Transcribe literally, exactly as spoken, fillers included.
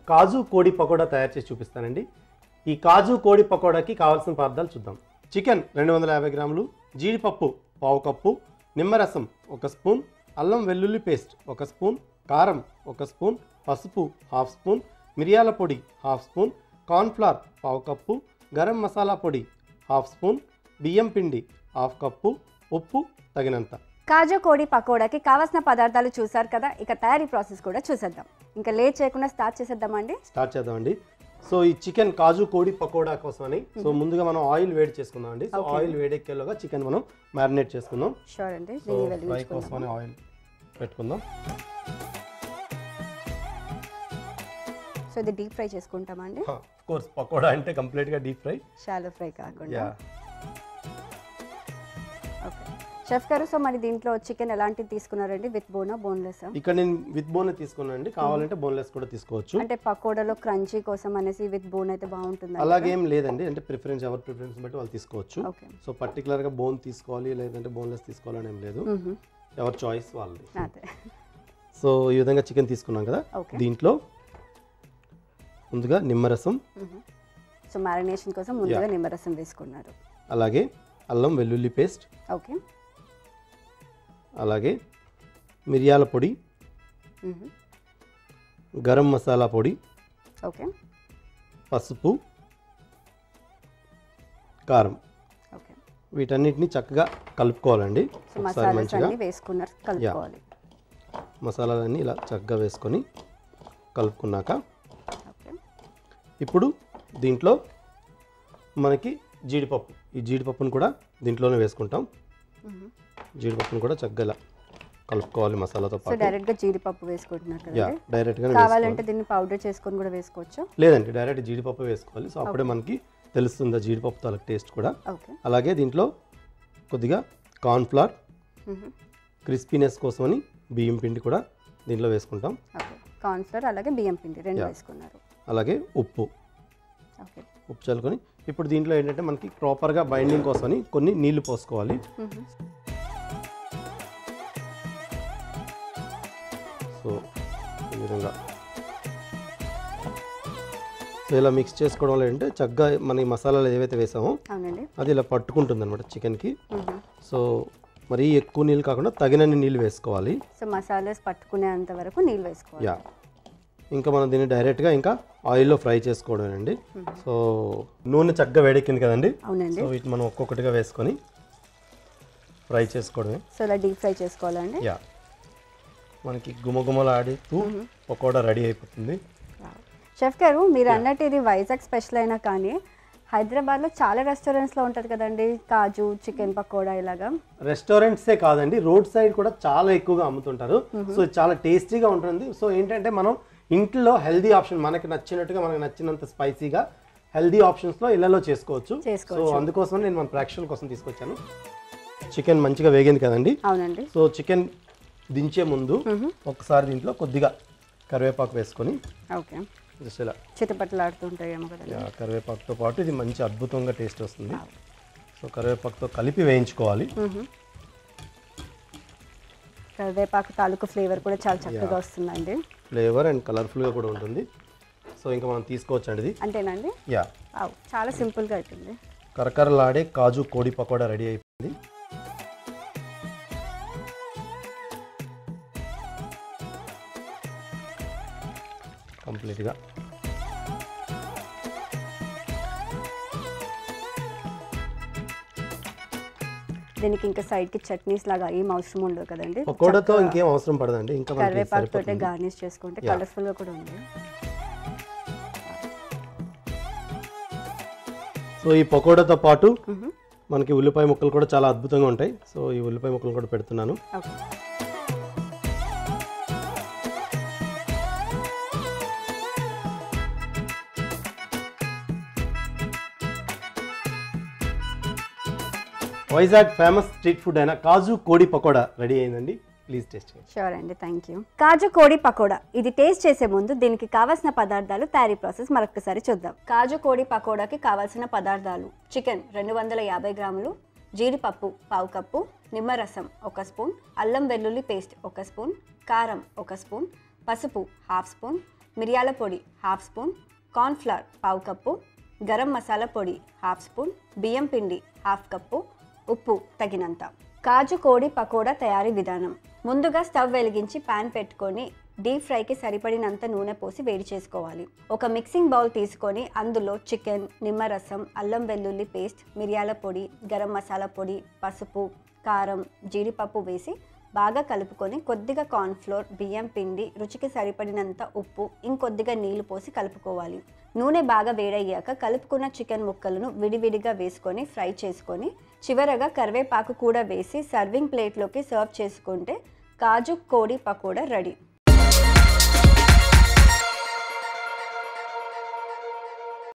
కాజు కోడి పకోడా తయారు చేసి చూపిస్తానండి. ఈ కాజు కోడి పకోడాకి కావాల్సిన పదార్థాలు చూద్దాం. చికెన్ రెండు వందల యాభై గ్రాములు, జీడిపప్పు పావు కప్పు, నిమ్మరసం ఒక స్పూన్, అల్లం వెల్లుల్లి పేస్ట్ ఒక స్పూన్, కారం ఒక స్పూన్, పసుపు హాఫ్ స్పూన్, మిరియాల పొడి హాఫ్ స్పూన్, కార్న్ఫ్లవర్ పావు కప్పు, గరం మసాలా పొడి హాఫ్ స్పూన్, బియ్యం పిండి హాఫ్ కప్పు, ఉప్పు తగినంత. కాజు కోడి పకోడాకి కావాల్సిన పదార్థాలు చూసారు కదా, ఇక తయారీ ప్రాసెస్ కూడా చూసేద్దాం. ఇంకా లేట్ చేయకుండా స్టార్ట్ చేసేద్దామండి. స్టార్ట్ చేద్దామండి. సో ఈ చికెన్ కాజు కోడి పకోడా కోసమని సో ముందుగా మనం ఆయిల్ వేడి చేసుకుందాం అండి. సో ఆయిల్ వేడెక్కేలోగా చికెన్ మనం మ్యారినేట్ చేసుకుందాం. షూర్ అండి. ఫ్రై కోసమని ఆయిల్ పెట్టుకుందాం. సో ఇది డీప్ ఫ్రై చేసుకుంటామండి. ఆఫ్ కోర్స్ పకోడా అంటే కంప్లీట్ గా డీప్ ఫ్రై, షాలో ఫ్రై కాకుండా. ఓకే షెఫ్ గారు, సో మరి దీంట్లో చికెన్ ఎలాంటిది తీసుకున్నారండి? విత్ బోనా బోన్లెస్? ఇక్కడ నేను విత్ బోన్ తీసుకున్నాను అండి, కావాలంటే బోన్లెస్ కూడా తీసుకోవచ్చు. అంటే పకోడాలో క్రంచీ కోసం అనేసి విత్ బోన్ అయితే బాగుంటుంది. అలాగేం లేదండి, అంటే ప్రిఫరెన్స్ ఎవరి ప్రిఫరెన్స్ బట్టి వాళ్ళు తీసుకోవచ్చు. సో పర్టికులర్ గా బోన్ తీసుకోవాలి లేదంటే బోన్లెస్ తీసుకోవాలని ఏం లేదు, ఎవరి చాయిస్ వాళ్ళది. సో ఈ విధంగా చికెన్ తీసుకున్నాం కదా, దీంట్లో ముందుగా నిమ్మరసం, సో మ్యారినేషన్ కోసం ముందుగా నిమ్మరసం వేసుకున్నారు. అలాగే అల్లం వెల్లుల్లి పేస్ట్, ఓకే, అలాగే మిరియాల పొడి, గరం మసాలా పొడి, ఓకే, పసుపు, కారం, ఓకే, వీటన్నిటిని చక్కగా కలుపుకోవాలండి. ఒకసారి మంచిగా వేసుకున్నారు, కలుపుకోవాలి. మసాలాలన్నీ ఇలా చక్కగా వేసుకొని కలుపుకున్నాక ఇప్పుడు దీంట్లో మనకి జీడిపప్పు, ఈ జీడిపప్పును కూడా దీంట్లోనే వేసుకుంటాం. జీడిపప్పును కూడా చక్కగా ఇలా కలుపుకోవాలి మసాలాతో పాటు. డైరెక్ట్ గా జీడిపప్పు వేసుకుంటున్నారు కదా? డైరెక్ట్ గా కావాలంటే దీన్ని పౌడర్ చేసుకొని కూడా వేసుకోవచ్చు. లేదండి, డైరెక్ట్ జీడిపప్పు వేసుకోవాలి. సో అప్పుడే మనకి తెలుస్తుంది జీడిపప్పు తాలూ టేస్ట్ కూడా. అలాగే దీంట్లో కొద్దిగా కార్న్ఫ్లవర్, క్రిస్పీనెస్ కోసమని బియ్యం పిండి కూడా దీంట్లో వేసుకుంటాం. కార్న్ఫ్లవర్ అలాగే బియ్యం పిండి రెండు వేసుకున్నారు. అలాగే ఉప్పు, ఉప్పు చల్లుకొని ఇప్పుడు దీంట్లో ఏంటంటే మనకి ప్రాపర్గా బైండింగ్ కోసమని కొన్ని నీళ్లు పోసుకోవాలి. సో ఈ విధంగా సో ఇలా మిక్స్ చేసుకోవడం వల్ల ఏంటంటే చక్కగా మన మసాలాలు ఏవైతే వేసామో అది ఇలా పట్టుకుంటుంది అనమాట చికెన్కి. సో మరీ ఎక్కువ నీళ్ళు కాకుండా తగినన్ని నీళ్ళు వేసుకోవాలి. సో మసాలాస్ పట్టుకునేంత వరకు నీళ్ళు వేసుకోవాలి. యా, ఇంకా మనం దీన్ని డైరెక్ట్గా ఇంకా ఆయిల్లో ఫ్రై చేసుకోవడమేనండి. సో నూనె చక్కగా వేడెక్కింది కదండి. సో వీటిని మనం ఒక్కొక్కటిగా వేసుకొని ఫ్రై చేసుకోవడమే. సో ఇలా డీప్ ఫ్రై చేసుకోవాలండి. యా, మనకి గుమగుమలాడుతూ పకోడా రెడీ అయిపోతుంది. షెఫ్ గారు, మీరు అన్నట్టు ఇది వైజాగ్ స్పెషల్ అయినా కానీ హైదరాబాద్లో చాలా రెస్టారెంట్స్లో ఉంటుంది కదండి కాజు చికెన్ పకోడా ఇలాగా. రెస్టారెంట్సే కాదండి, రోడ్ సైడ్ కూడా చాలా ఎక్కువగా అమ్ముతుంటారు. సో చాలా టేస్టీగా ఉంటుంది. సో ఏంటంటే మనం ఇంట్లో హెల్దీ ఆప్షన్ మనకి నచ్చినట్టుగా మనకి నచ్చినంత స్పైసీగా హెల్దీ ఆప్షన్స్లో ఇళ్లలో చేసుకోవచ్చు. సో అందుకోసం నేను మన ప్రేక్షకుల కోసం తీసుకొచ్చాను. చికెన్ మంచిగా వేగింది కదండి. అవునండి. సో చికెన్ దించే ముందు ఒకసారి దీంట్లో కొద్దిగా కరివేపాకు వేసుకొని, ఓకే, జస్ట్ ఇలా చిటపటలాడుతుంటాయేమో కదా. కరివేపాకుతో పాటు ఇది మంచి అద్భుతంగా టేస్ట్ వస్తుంది. సో కరివేపాకుతో కలిపి వేయించుకోవాలి. కరివేపాకు తాలూకు ఫ్లేవర్ కూడా చాలా చక్కగా వస్తుందండి. ఫ్లేవర్ అండ్ కలర్ఫుల్గా కూడా ఉంటుంది. సో ఇంకా మనం తీసుకోవచ్చు అండి. ఇది అంతేనండి. యా, చాలా సింపుల్గా అవుతుంది. కరకరలాడే కాజు కోడి పకోడా రెడీ అయిపోయింది. కంప్లీట్గా దీనికి ఇంకా సైడ్ కి చట్నీస్ లాగా ఏం అవసరం ఉండదు కదండి. పకోడాతో ఇంకేం అవసరం పడదండి. ఇంకా కరివేపాకు తోటే గార్నిష్ చేసుకుంటే కలర్ఫుల్ గా కూడా ఉంది. సో ఈ పకోడాతో పాటు మనకి ఉల్లిపాయ ముక్కలు కూడా చాలా అద్భుతంగా ఉంటాయి. సో ఈ ఉల్లిపాయ ముక్కలు కూడా పెడుతున్నాను. వైజాగ్ ఫేమస్ స్ట్రీట్ ఫుడ్ అయిన కాజు కోడి పకోడా రెడీ అయిందండి. ప్లీజ్ టేస్ట్ చేయండి. షూర్ అండి, థ్యాంక్ యూ. కాజు కోడి పకోడా ఇది టేస్ట్ చేసే ముందు దీనికి కావాల్సిన పదార్థాలు తయారీ ప్రాసెస్ మరొకసారి చూద్దాం. కాజు కోడి పకోడాకి కావాల్సిన పదార్థాలు: చికెన్ రెండు వందల యాభై గ్రాములు, జీడిపప్పు పావు కప్పు, నిమ్మరసం ఒక స్పూన్, అల్లం వెల్లుల్లి పేస్ట్ ఒక స్పూన్, కారం ఒక స్పూన్, పసుపు హాఫ్ స్పూన్, మిరియాల పొడి హాఫ్ స్పూన్, కార్న్ఫ్లవర్ పావు కప్పు, గరం మసాలా పొడి హాఫ్ స్పూన్, బియ్యం పిండి హాఫ్ కప్పు, ఉప్పు తగినంత. కాజు కోడి పకోడా తయారీ విధానం. ముందుగా స్టవ్ వెలిగించి పాన్ పెట్టుకొని డీప్ ఫ్రైకి సరిపడినంత నూనె పోసి వేడి చేసుకోవాలి. ఒక మిక్సింగ్ బౌల్ తీసుకొని అందులో చికెన్, నిమ్మరసం, అల్లం వెల్లుల్లి పేస్ట్, మిరియాల పొడి, గరం మసాలా పొడి, పసుపు, కారం, జీడిపప్పు వేసి బాగా కలుపుకొని కొద్దిగా కార్న్ఫ్లోర్, బియ్యం పిండి, రుచికి సరిపడినంత ఉప్పు, ఇంకొద్దిగా నీళ్లు పోసి కలుపుకోవాలి. నూనె బాగా వేడయ్యాక కలుపుకున్న చికెన్ ముక్కలను విడివిడిగా వేసుకొని ఫ్రై చేసుకొని చివరగా కరివేపాకు కూడా వేసి సర్వింగ్ ప్లేట్లోకి సర్వ్ చేసుకుంటే కాజు కోడి పకోడా రెడీ.